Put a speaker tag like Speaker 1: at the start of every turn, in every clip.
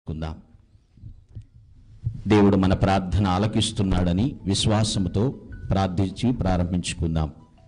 Speaker 1: కుందాం. దేవుడు మన ప్రార్థన ఆలకిస్తున్నాడని విశ్వాసంతో ప్రార్థించి ప్రారంభించుకుందాం.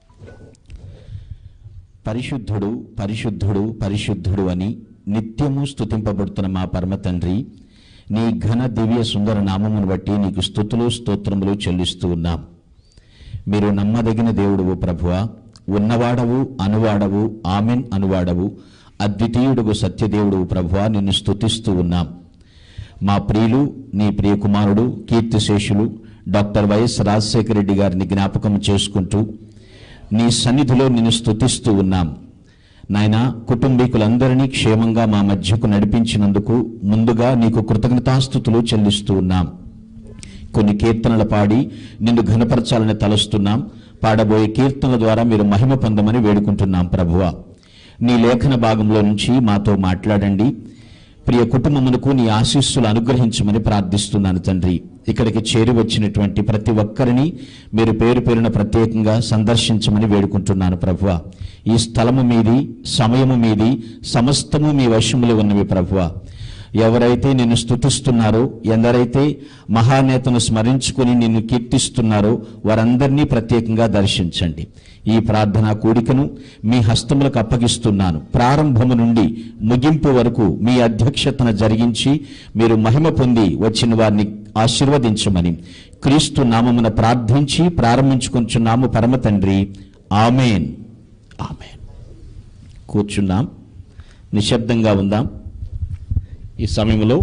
Speaker 1: పరిశుద్ధుడు పరిశుద్ధుడు పరిశుద్ధుడు అని నిత్యము స్తుతింపబడుతున్న మా పరమ తండ్రి, నీ ఘన దివ్య సుందర నామమును బట్టి నీకు స్తుతులు స్తోత్రములు చెల్లిస్తూ ఉన్నాం. మీరు నమ్మదగిన దేవుడువు ప్రభువా, ఉన్నవాడవు అనువాడవు ఆమెన్ అనువాడవు అద్వితీయుడుగు సత్యదేవుడు ప్రభువా, నిన్ను స్తుతిస్తూ ఉన్నాం. మా ప్రియులు నీ ప్రియ కుమారుడు కీర్తిశేషులు డాక్టర్ YSR11th గారిని జ్ఞాపకం చేసుకుంటూ నీ సన్నిధిలో నిన్ను స్తుతిస్తూ ఉన్నాం. నాయన, కుటుంబీకులందరినీ క్షేమంగా మా మధ్యకు నడిపించినందుకు ముందుగా నీకు కృతజ్ఞతాస్తుతులు చెల్లిస్తూ ఉన్నాం. కొన్ని కీర్తనలు పాడి నిన్ను ఘనపరచాలని తలుస్తున్నాం. పాడబోయే కీర్తనల ద్వారా మీరు మహిమ పొందమని వేడుకుంటున్నాం. ప్రభువా, నీ లేఖన భాగంలో నుంచి మాతో మాట్లాడండి. ప్రియ కుటుంబమునకు నీ ఆశీస్సులు అనుగ్రహించమని ప్రార్థిస్తున్నాను తండ్రి. ఇక్కడికి చేరి వచ్చినటువంటి ప్రతి ఒక్కరిని మీరు పేరు పేరున ప్రత్యేకంగా సందర్శించమని వేడుకుంటున్నాను. ప్రభువా, ఈ స్థలము మీది, సమయము మీది, సమస్తము మీ వశములో ఉన్నవి. ప్రభువా, ఎవరైతే నిన్ను స్తుతిస్తున్నారో, ఎందరైతే మహానేతను స్మరించుకుని నిన్ను కీర్తిస్తున్నారో వారందరినీ ప్రత్యేకంగా దర్శించండి. ఈ ప్రార్థనా కూడికను మీ హస్తములకు అప్పగిస్తున్నాను. ప్రారంభము నుండి ముగింపు వరకు మీ అధ్యక్షతన జరిగించి మీరు మహిమ పొంది వచ్చిన వారిని ఆశీర్వదించమని క్రీస్తు నామమున ప్రార్థించి ప్రారంభించుకొంచున్నాము పరమ తండ్రి. ఆమేన్. ఆమేన్. కూర్చున్నాం, నిశ్శబ్దంగా ఉందాం. ఈ సమయంలో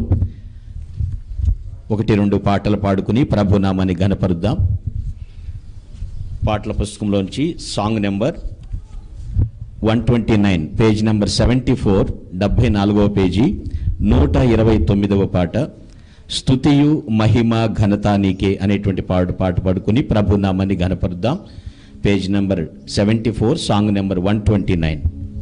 Speaker 1: 1-2 పాటలు పాడుకుని ప్రభునామాన్ని ఘనపరుద్దాం. పాటల పుస్తకంలోంచి సాంగ్ నెంబర్ 129, పేజ్ నెంబర్ 74, 74వ పేజీ, 129వ పాట, స్తుతియు మహిమ ఘనత నీకే అనేటువంటి పాట పాడుకుని ప్రభునామాన్ని ఘనపరుద్దాం. Page number 74, song number 129.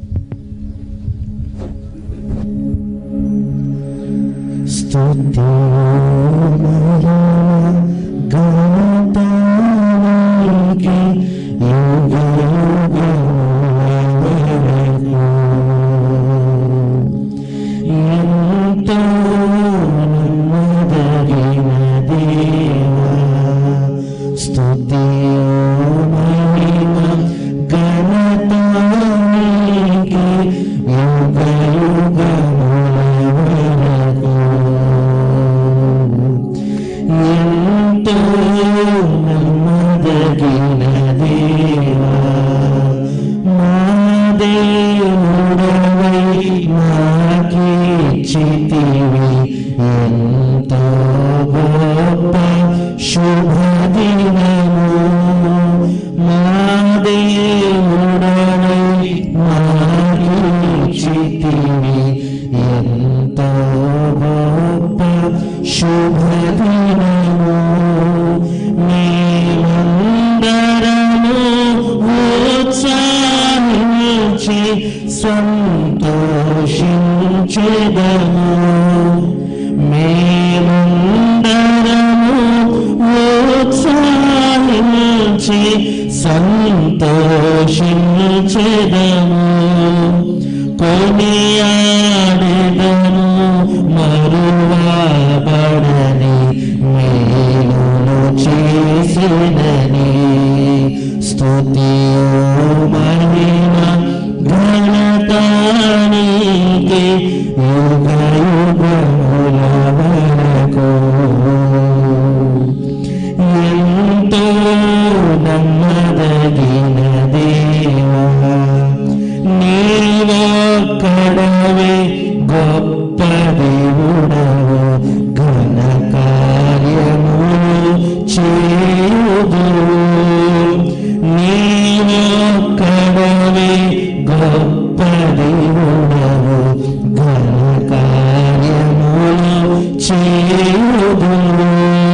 Speaker 2: స్తుతి మహిమ ఘనత నీకే యుగ యుగములకు. ఎంతో నమ్మదగిన దేవా, స్తుతి మహిమ ఘనత నీకే యుగ యుగములకు. ఎంతో నమ్మదగిన దేవా, మా దేవుడవై మాకిచ్చితివి ఎంతో గొప్ప శుభదినము. మా దేవుడవై మాకిచ్చితివి ఎంతో గొప్ప శుభదినము. మేమందరము ఉత్సాహించి సంతోషించెదము. మేమందరము ఉత్సాహించి సంతోషించెదము. కొనియాడెదము మరువబడని మేలును చేసినని. స్తుతియు మహిమ ఘనత నీకే యుగ యుగముల వరకు. ఎంతో నమ్మదగిన దేవా, నీవొక్కడవే గొప్ప దేవుడవు. ఘన కార్యములు చేయుదువు. నీవొక్కడవే గొప్ప దేవుడవు. ఘన కార్యములు చేయుదువు.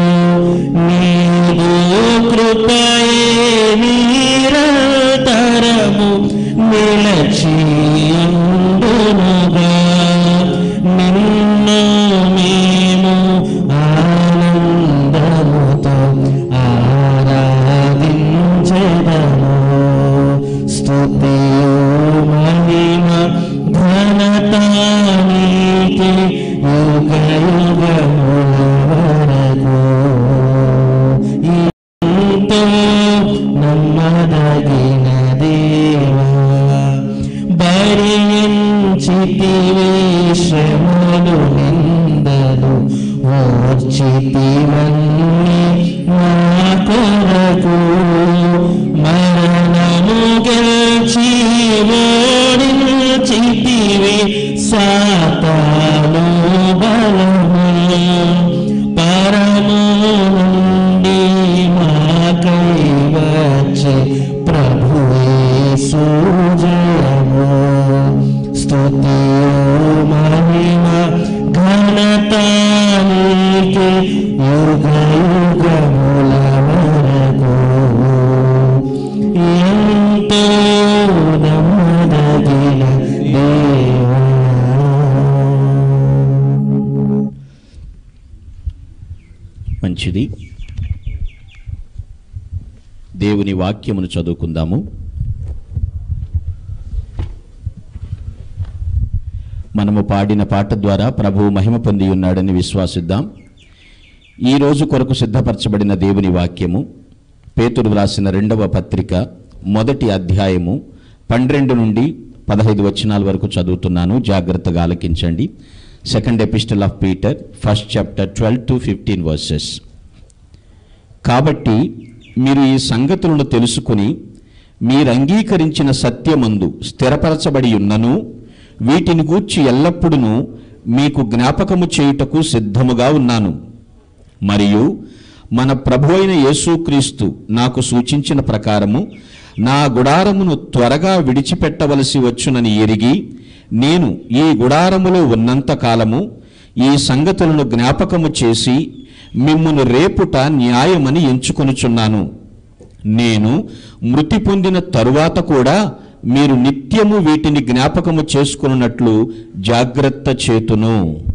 Speaker 2: నీవు కృపయే నిరంతరము నిలచియుండునుగా. నిన్ను మేము ఆనందముతో ఆరాధించెదము. స్తుతియు మహిమ ఘనత నీకే యుగ యుగముల వరకు. ఎంతో నమ్మదగిన దేవా, భరించితివి శ్రమలు నిందలు ఓర్చితివన్నీ నా కొరకు. మరణము గెలిచి ఓడించితివి సాతాను బలము. పరము నుండి మాకై వచ్చే ప్రభు యేసు జయము. స్తుతియు మహిమ ఘనత నీకే యుగ యుగముల వరకు. ఎంతో నమ్మదగిన దేవా.
Speaker 1: మంచిది. దేవుని వాక్యమును చదువుకుందాము. మనము పాడిన పాట ద్వారా ప్రభువు మహిమ పొంది ఉన్నాడని విశ్వాసిద్దాం. ఈ రోజు కొరకు సిద్ధపరచబడిన దేవుని వాక్యము పేతురు వ్రాసిన 2వ పత్రిక 1వ అధ్యాయము 12 నుండి 15 వచనాల వరకు చదువుతున్నాను. జాగ్రత్తగా ఆలకించండి. Second epistle of Peter, 1st chapter 12 to 15 verses. కాబట్టి మీరు ఈ సంగతులను తెలుసుకుని మీరు అంగీకరించిన సత్యమందు స్థిరపరచబడి ఉన్నను వీటిని గూర్చి ఎల్లప్పుడూ మీకు జ్ఞాపకము చేయుటకు సిద్ధముగా ఉన్నాను. మరియు మన ప్రభు అయిన యేసుక్రీస్తు నాకు సూచించిన ప్రకారము నా గుడారమును త్వరగా విడిచిపెట్టవలసి వచ్చునని ఎరిగి నేను ఈ గుడారములో ఉన్నంత కాలము ఈ సంగతులను జ్ఞాపకము చేసి మిమ్మును రేపుట న్యాయమని ఎంచుకొనుచున్నాను. నేను మృతి పొందిన తరువాత కూడా మీరు నిత్యము వీటిని జ్ఞాపకము చేసుకున్నట్లు జాగ్రత్త చేతును.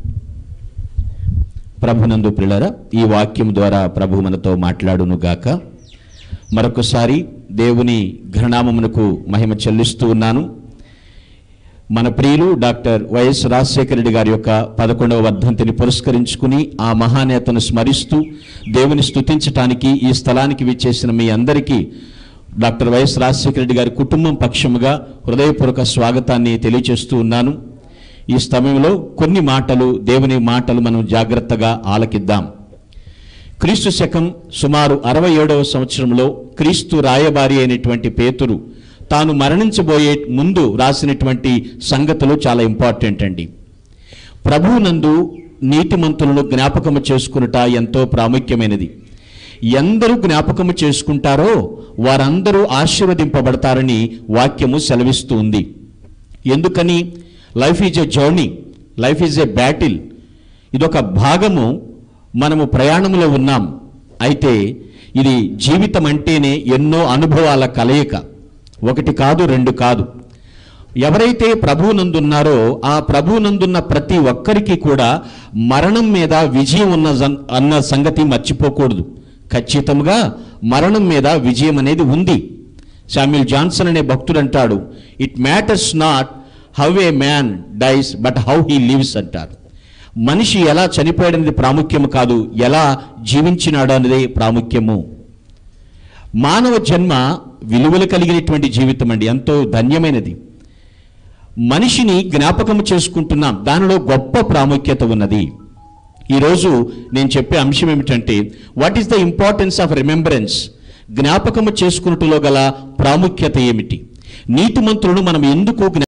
Speaker 1: ప్రభునందు ప్రియులారా, ఈ వాక్యం ద్వారా ప్రభు మనతో మాట్లాడును గాక. మరొకసారి దేవుని ఘననామమునకు మహిమ చెల్లిస్తూ ఉన్నాను. మన ప్రియులు డాక్టర్ వైఎస్ రాజశేఖర రెడ్డి గారి యొక్క 11వ వర్ధంతిని పురస్కరించుకుని ఆ మహానేతను స్మరిస్తూ దేవుని స్తుతించటానికి ఈ స్థలానికి విచ్చేసిన మీ అందరికీ డాక్టర్ వైఎస్ రాజశేఖర రెడ్డి గారి కుటుంబం పక్షముగా హృదయపూర్వక స్వాగతాన్ని తెలియజేస్తూ ఉన్నాను. ఈ సమయంలో కొన్ని మాటలు, దేవుని మాటలు మనం జాగ్రత్తగా ఆలకిద్దాం. క్రీస్తు శకం సుమారు 67వ సంవత్సరంలో క్రీస్తు రాయబారి అయినటువంటి పేతురు తాను మరణించబోయే ముందు రాసినటువంటి సంగతులు చాలా ఇంపార్టెంట్ అండి. ప్రభువునందు నీతిమంతులను జ్ఞాపకము చేసుకునుట ఎంతో ప్రాముఖ్యమైనది. ఎందరూ జ్ఞాపకము చేసుకుంటారో వారందరూ ఆశీర్వదింపబడతారని వాక్యము సెలవిస్తూ ఉంది. ఎందుకని? Life is a journey, life is a battle. ఇదొక భాగము. మనము ప్రయాణంలో ఉన్నాం. అయితే ఇది జీవితం అంటేనే ఎన్నో అనుభవాల కలయిక. 1 కాదు, 2 కాదు. ఎవరైతే ప్రభువునందున్నారో ఆ ప్రభువునందున్న ప్రతి ఒక్కరికి కూడా మరణం మీద విజయం అన్న సంగతి మర్చిపోకూడదు. ఖచ్చితంగా మరణం మీద విజయం అనేది ఉంది. శామ్యూల్ జాన్సన్ అనే భక్తుడు అంటాడు, it matters not how a man dies but how he lives అంటారు. మనిషి ఎలా చనిపోయాడనేది ప్రాముఖ్యము కాదు, ఎలా జీవించినాడు అనేది ప్రాముఖ్యము. మానవ జన్మ విలువలు కలిగినటువంటి జీవితం అండి, ఎంతో ధన్యమైనది. మనిషిని జ్ఞాపకము చేసుకుంటున్నాం, దానిలో గొప్ప ప్రాముఖ్యత ఉన్నది. ఈరోజు నేను చెప్పే అంశం ఏమిటంటే, what is the importance of remembrance? జ్ఞాపకము చేసుకున్నట్టులో గల ప్రాముఖ్యత ఏమిటి? నీతిమంతులను మనం ఎందుకు